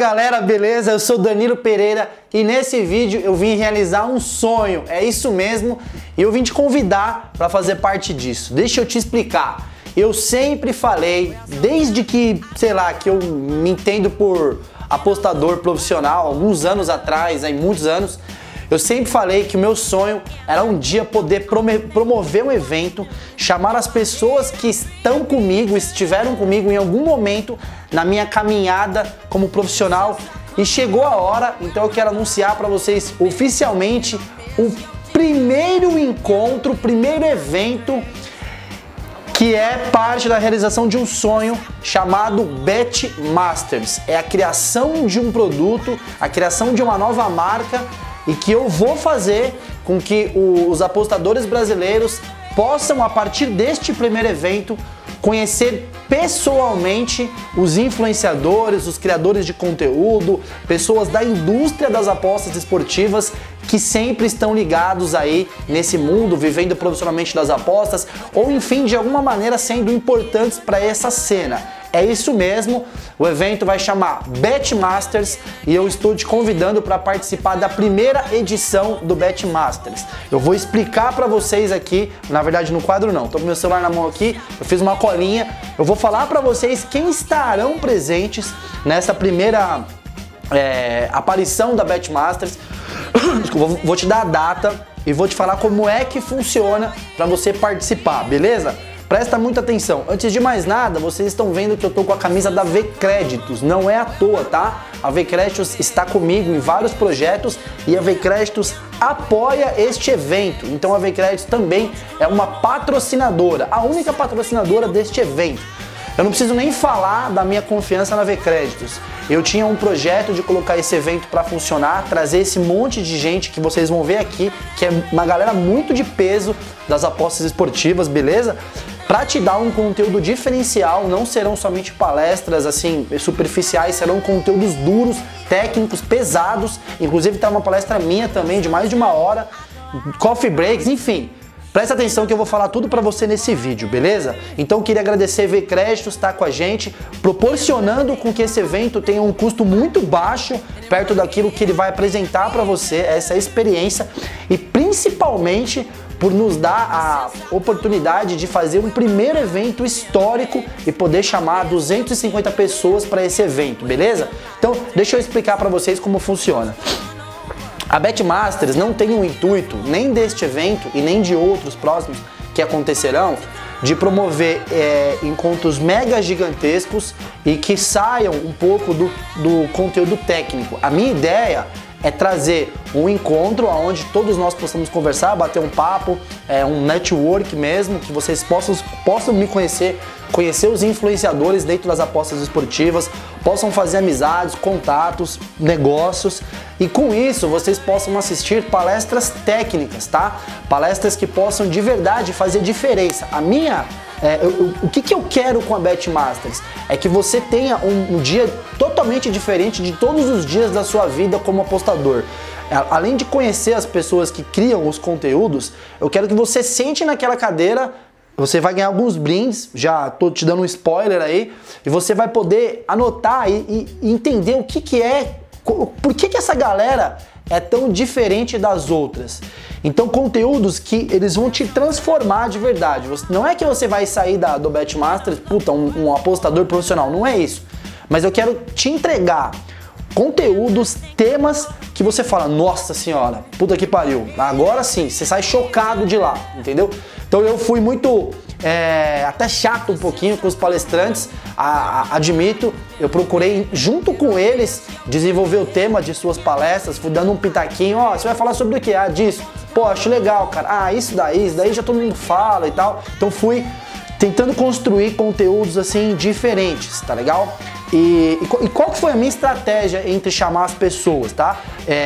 galera, beleza? Eu sou Danilo Pereira e nesse vídeo eu vim realizar um sonho, é isso mesmo, e eu vim te convidar para fazer parte disso. Deixa eu te explicar. Eu sempre falei, desde que, sei lá, que eu me entendo por apostador profissional, alguns anos atrás, aí muitos anos, eu sempre falei que o meu sonho era um dia poder promover um evento, chamar as pessoas que estão comigo, estiveram comigo em algum momento na minha caminhada como profissional, e chegou a hora, então eu quero anunciar para vocês oficialmente o primeiro encontro, o primeiro evento que é parte da realização de um sonho chamado Bet Masters. É a criação de um produto, a criação de uma nova marca, e que eu vou fazer com que os apostadores brasileiros possam, a partir deste primeiro evento, conhecer pessoalmente os influenciadores, os criadores de conteúdo, pessoas da indústria das apostas esportivas que sempre estão ligados aí nesse mundo, vivendo profissionalmente das apostas, ou enfim, de alguma maneira sendo importantes para essa cena. É isso mesmo, o evento vai chamar Bet Masters e eu estou te convidando para participar da primeira edição do Bet Masters. Eu vou explicar para vocês aqui, na verdade no quadro não, estou com meu celular na mão aqui, eu fiz uma colinha, eu vou falar para vocês quem estarão presentes nessa primeira aparição da Bet Masters. Vou te dar a data e vou te falar como é que funciona para você participar, beleza? Presta muita atenção. Antes de mais nada, vocês estão vendo que eu tô com a camisa da V-Créditos. Não é à toa, tá? A V-Créditos está comigo em vários projetos e a V-Créditos apoia este evento. Então a V-Créditos também é uma patrocinadora, a única patrocinadora deste evento. Eu não preciso nem falar da minha confiança na V-Créditos. Eu tinha um projeto de colocar esse evento para funcionar, trazer esse monte de gente que vocês vão ver aqui, que é uma galera muito de peso das apostas esportivas, beleza? Para te dar um conteúdo diferencial, não serão somente palestras assim superficiais, serão conteúdos duros, técnicos, pesados. Inclusive tá uma palestra minha também de mais de 1 hora, coffee breaks, enfim. Presta atenção que eu vou falar tudo pra você nesse vídeo, beleza? Então eu queria agradecer a V-Créditos estar com a gente, proporcionando com que esse evento tenha um custo muito baixo, perto daquilo que ele vai apresentar pra você, essa experiência, e principalmente por nos dar a oportunidade de fazer um primeiro evento histórico e poder chamar 250 pessoas para esse evento, beleza? Então deixa eu explicar pra vocês como funciona. A Bet Masters não tem o intuito, nem deste evento e nem de outros próximos que acontecerão, de promover encontros mega gigantescos e que saiam um pouco do conteúdo técnico. A minha ideia é trazer um encontro onde todos nós possamos conversar, bater um papo, um network mesmo, que vocês possam me conhecer os influenciadores dentro das apostas esportivas, possam fazer amizades, contatos, negócios, e com isso vocês possam assistir palestras técnicas, tá? Palestras que possam de verdade fazer diferença. O que eu quero com a Bet Masters é que você tenha um dia totalmente diferente de todos os dias da sua vida como apostador. Além de conhecer as pessoas que criam os conteúdos, eu quero que você sente naquela cadeira. Você vai ganhar alguns brindes, já tô te dando um spoiler aí, e você vai poder anotar e entender o que é, por que essa galera é tão diferente das outras. Então conteúdos que eles vão te transformar de verdade. Não é que você vai sair do Bet Masters, puta, um apostador profissional, não é isso. Mas eu quero te entregar conteúdos, temas que você fala, nossa senhora, puta que pariu, agora sim, você sai chocado de lá, entendeu? Então eu fui muito, até chato um pouquinho com os palestrantes, admito, eu procurei junto com eles desenvolver o tema de suas palestras, fui dando um pitaquinho, ó, você vai falar sobre o que? Ah, disso, pô, acho legal, cara, isso daí já todo mundo fala e tal, então fui tentando construir conteúdos assim diferentes, tá legal? E qual que foi a minha estratégia entre chamar as pessoas, tá?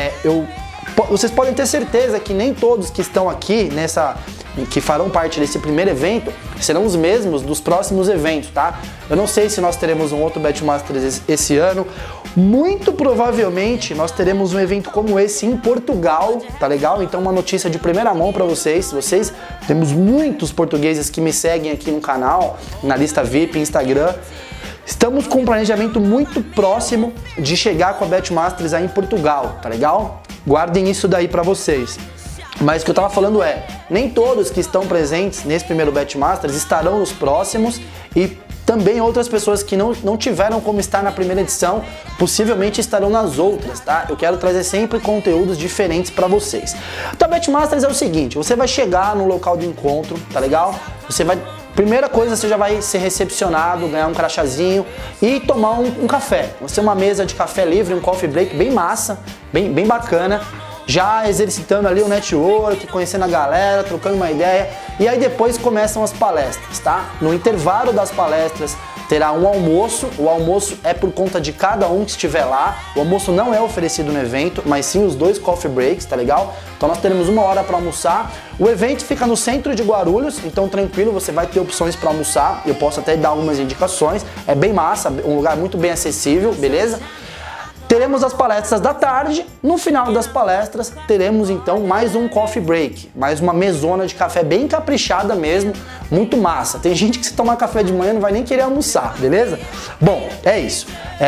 Vocês podem ter certeza que nem todos que estão aqui que farão parte desse primeiro evento serão os mesmos dos próximos eventos, tá? Eu não sei se nós teremos um outro Bet Masters esse ano. Muito provavelmente nós teremos um evento como esse em Portugal, tá legal? Então uma notícia de primeira mão para vocês. Temos muitos portugueses que me seguem aqui no canal, na lista VIP, Instagram. Estamos com um planejamento muito próximo de chegar com a BetMasters aí em Portugal, tá legal? Guardem isso daí pra vocês. Mas o que eu tava falando é, nem todos que estão presentes nesse primeiro BetMasters estarão nos próximos e também outras pessoas que não tiveram como estar na primeira edição, possivelmente estarão nas outras, tá? Eu quero trazer sempre conteúdos diferentes para vocês. Então, a BetMasters é o seguinte, você vai chegar no local de encontro, tá legal? Você vai... Primeira coisa, você já vai ser recepcionado, ganhar um crachazinho e tomar um café. Vai ser uma mesa de café livre, um coffee break bem massa, bem bacana. Já exercitando ali o network, conhecendo a galera, trocando uma ideia. E aí depois começam as palestras, tá? No intervalo das palestras terá um almoço. O almoço é por conta de cada um que estiver lá. O almoço não é oferecido no evento, mas sim os 2 coffee breaks, tá legal? Então nós teremos 1 hora para almoçar. O evento fica no centro de Guarulhos, então tranquilo, você vai ter opções para almoçar. Eu posso até dar algumas indicações. É bem massa, um lugar muito bem acessível, beleza? Teremos as palestras da tarde, no final das palestras teremos então mais um coffee break, mais uma mesona de café bem caprichada mesmo, muito massa. Tem gente que se tomar café de manhã não vai nem querer almoçar, beleza? Bom, é isso.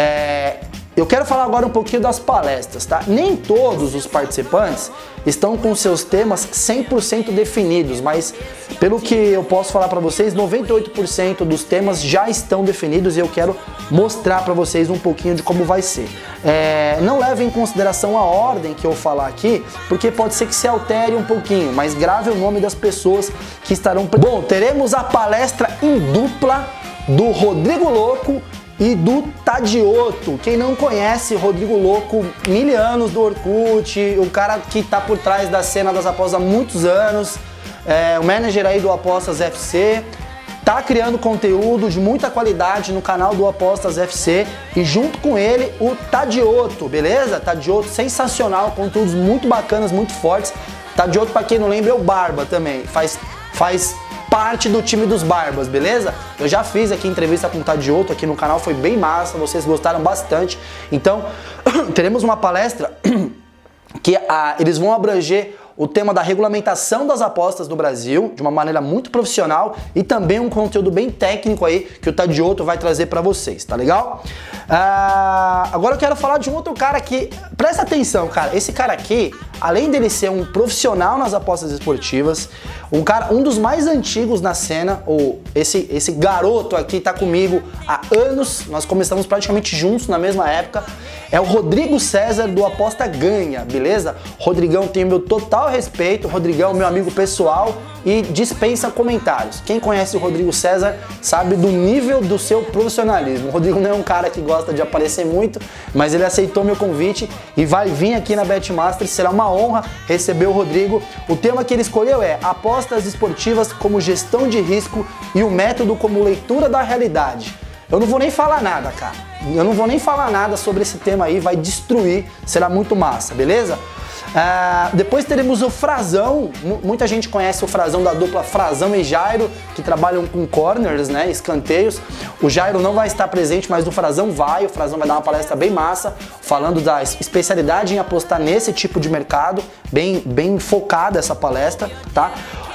Eu quero falar agora um pouquinho das palestras, tá? Nem todos os participantes estão com seus temas 100% definidos, mas pelo que eu posso falar para vocês, 98% dos temas já estão definidos e eu quero mostrar para vocês um pouquinho de como vai ser. Não leve em consideração a ordem que eu falar aqui, porque pode ser que se altere um pouquinho, mas grave o nome das pessoas que estarão... Bom, teremos a palestra em dupla do Rodrigo Loco e do Tadioto. Quem não conhece Rodrigo Loco, milianos do Orkut, o cara que tá por trás da cena das apostas há muitos anos, o manager aí do Apostas FC, tá criando conteúdo de muita qualidade no canal do Apostas FC e junto com ele o Tadioto, beleza? Tadioto sensacional, conteúdos muito bacanas, muito fortes. Tadioto, pra quem não lembra, é o Barba também, faz parte do time dos Barbas, beleza? Eu já fiz aqui entrevista com o Tadioto aqui no canal, foi bem massa, vocês gostaram bastante. Então, teremos uma palestra que eles vão abranger o tema da regulamentação das apostas no Brasil, de uma maneira muito profissional e também um conteúdo bem técnico aí que o Tadioto vai trazer pra vocês, tá legal? Agora eu quero falar de um outro cara que, presta atenção, cara, esse cara aqui, além dele ser um profissional nas apostas esportivas, um dos mais antigos na cena, esse garoto aqui tá comigo há anos, nós começamos praticamente juntos na mesma época, é o Rodrigo César do Aposta Ganha, beleza? Rodrigão tem o meu total respeito, Rodrigão é meu amigo pessoal e dispensa comentários. Quem conhece o Rodrigo César sabe do nível do seu profissionalismo. O Rodrigo não é um cara que gosta de aparecer muito, mas ele aceitou meu convite e vai vir aqui na BetMasters, será uma honra receber o Rodrigo. O tema que ele escolheu é apostas esportivas como gestão de risco e o método como leitura da realidade. Eu não vou nem falar nada, cara. Eu não vou nem falar nada sobre esse tema aí, vai destruir, será muito massa, beleza? Depois teremos o Frazão, muita gente conhece o Frazão da dupla Frazão e Jairo, que trabalham com corners, né, escanteios. O Jairo não vai estar presente, mas o Frazão vai dar uma palestra bem massa, falando da especialidade em apostar nesse tipo de mercado, bem focada essa palestra, tá?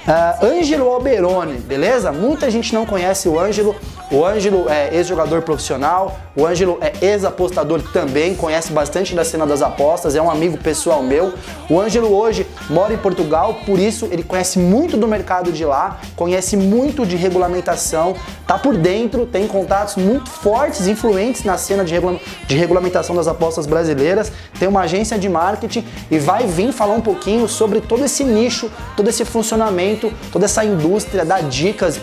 Ângelo Alberoni, beleza? Muita gente não conhece o Ângelo. O Ângelo é ex-jogador profissional, o Ângelo é ex-apostador também, conhece bastante da cena das apostas, é um amigo pessoal meu. O Ângelo hoje mora em Portugal, por isso ele conhece muito do mercado de lá, conhece muito de regulamentação, tá por dentro, tem contatos muito fortes, influentes na cena de regulamentação das apostas brasileiras, tem uma agência de marketing e vai vir falar um pouquinho sobre todo esse nicho, todo esse funcionamento, toda essa indústria, dar dicas.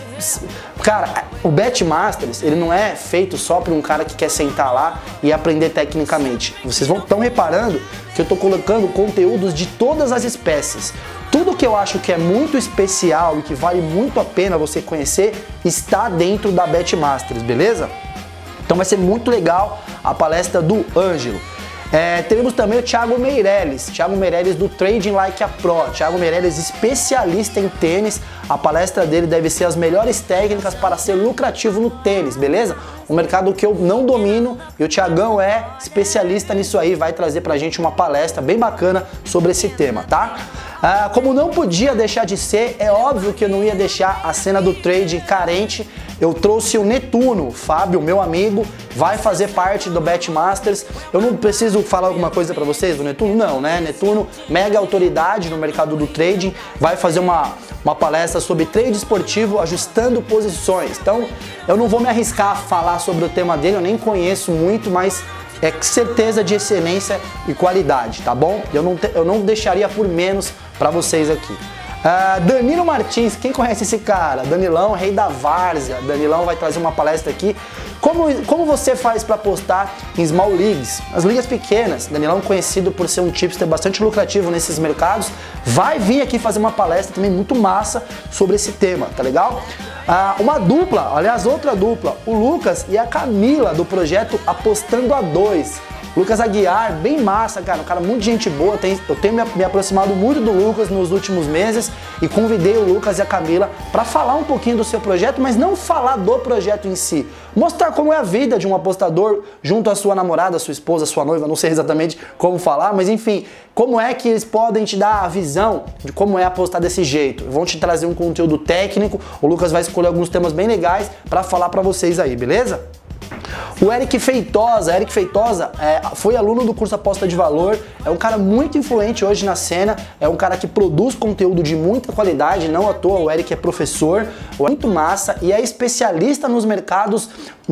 Cara, o BetMasters, ele não é feito só para um cara que quer sentar lá e aprender tecnicamente. Vocês estão reparando que eu estou colocando conteúdos de todas as espécies. Tudo que eu acho que é muito especial e que vale muito a pena você conhecer está dentro da BetMasters, beleza? Então vai ser muito legal a palestra do Ângelo. Teremos também o Thiago Meirelles do Trading Like a Pro. Thiago Meirelles, especialista em tênis. A palestra dele deve ser as melhores técnicas para ser lucrativo no tênis, beleza? Um mercado que eu não domino e o Thiagão é especialista nisso aí, vai trazer pra gente uma palestra bem bacana sobre esse tema, tá? Como não podia deixar de ser, é óbvio que eu não ia deixar a cena do trading carente. eu trouxe o Netuno, o Fábio, meu amigo, vai fazer parte do BetMasters. Eu não preciso falar alguma coisa para vocês do Netuno? Não, né? Netuno, mega autoridade no mercado do trading, vai fazer uma palestra sobre trade esportivo ajustando posições. Então, eu não vou me arriscar a falar sobre o tema dele, eu nem conheço muito, mas é certeza de excelência e qualidade, tá bom? Eu não deixaria por menos para vocês aqui. Danilo Martins, quem conhece esse cara? Danilão, rei da várzea. Danilão vai trazer uma palestra aqui. Como você faz para apostar em small leagues, as ligas pequenas? Danilão, conhecido por ser um tipster bastante lucrativo nesses mercados, vai vir aqui fazer uma palestra também muito massa sobre esse tema, tá legal? Uma dupla, aliás, outra dupla, o Lucas e a Camila do projeto Apostando a 2. Lucas Aguiar, bem massa, cara, um cara muito gente boa, eu tenho me aproximado muito do Lucas nos últimos meses e convidei o Lucas e a Camila para falar um pouquinho do seu projeto, mas não falar do projeto em si, mostrar como é a vida de um apostador junto à sua namorada, sua esposa, sua noiva, não sei exatamente como falar, mas enfim, como é que eles podem te dar a visão de como é apostar desse jeito. Vão te trazer um conteúdo técnico, o Lucas vai escolher alguns temas bem legais para falar para vocês aí, beleza? O Eric Feitosa foi aluno do curso Aposta de Valor, é um cara muito influente hoje na cena, é um cara que produz conteúdo de muita qualidade, não à toa o Eric é professor, muito massa e é especialista nos mercados,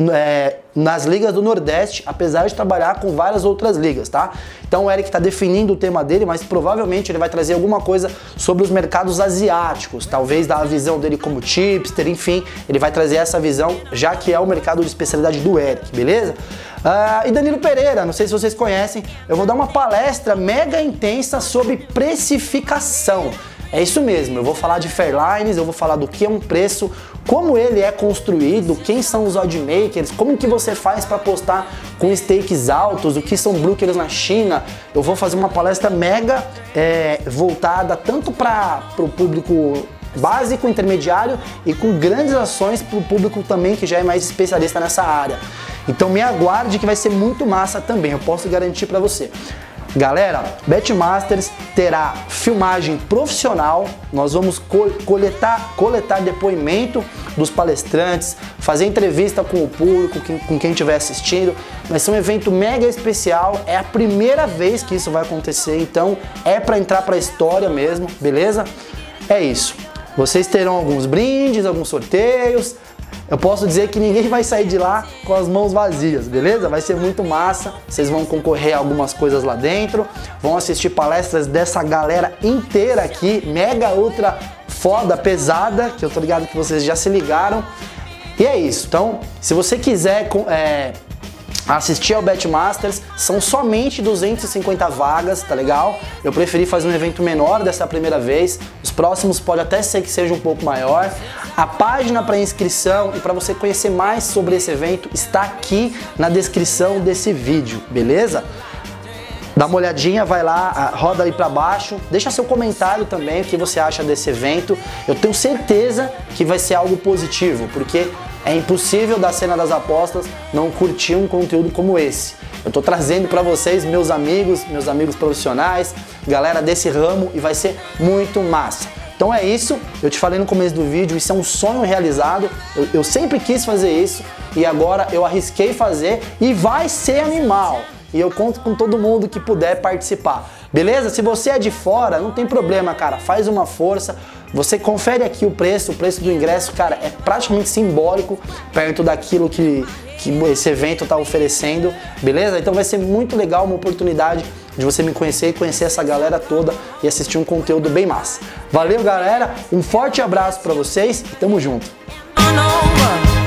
nas ligas do Nordeste, apesar de trabalhar com várias outras ligas, tá? Então o Eric está definindo o tema dele, mas provavelmente ele vai trazer alguma coisa sobre os mercados asiáticos, talvez da visão dele como tipster, enfim, ele vai trazer essa visão, já que é o mercado de especialidade do Eric, beleza? E Danilo Pereira, não sei se vocês conhecem, eu vou dar uma palestra mega intensa sobre precificação. É isso mesmo, eu vou falar de Fairlines, eu vou falar do que é um preço, como ele é construído, quem são os oddmakers, como que você faz para apostar com stakes altos, o que são brokers na China. Eu vou fazer uma palestra mega voltada tanto para o público básico, intermediário e com grandes ações para o público também que já é mais especialista nessa área. Então me aguarde que vai ser muito massa também, eu posso garantir para você. Galera, BetMasters terá filmagem profissional, nós vamos coletar depoimento dos palestrantes, fazer entrevista com o público, com quem estiver assistindo. Vai ser um evento mega especial, é a primeira vez que isso vai acontecer, então é para entrar para a história mesmo, beleza? É isso. Vocês terão alguns brindes, alguns sorteios. Eu posso dizer que ninguém vai sair de lá com as mãos vazias, beleza? Vai ser muito massa, vocês vão concorrer a algumas coisas lá dentro, vão assistir palestras dessa galera inteira aqui, mega ultra foda, pesada, que eu tô ligado que vocês já se ligaram. E é isso, então, se você quiser assistir ao BetMasters, são somente 250 vagas, tá legal? Eu preferi fazer um evento menor dessa primeira vez, os próximos pode até ser que seja um pouco maior. A página para inscrição e para você conhecer mais sobre esse evento está aqui na descrição desse vídeo, beleza? Dá uma olhadinha, vai lá, roda aí para baixo, deixa seu comentário também, o que você acha desse evento. Eu tenho certeza que vai ser algo positivo, porque é impossível da cena das apostas não curtir um conteúdo como esse. Eu tô trazendo para vocês, meus amigos profissionais, galera desse ramo, e vai ser muito massa. Então é isso, eu te falei no começo do vídeo, isso é um sonho realizado, eu sempre quis fazer isso e agora eu arrisquei fazer e vai ser animal. E eu conto com todo mundo que puder participar, beleza? Se você é de fora, não tem problema, cara, faz uma força, você confere aqui o preço do ingresso, cara, é praticamente simbólico perto daquilo que esse evento tá oferecendo, beleza? Então vai ser muito legal, uma oportunidade de você me conhecer e conhecer essa galera toda e assistir um conteúdo bem massa. Valeu, galera, um forte abraço pra vocês e tamo junto!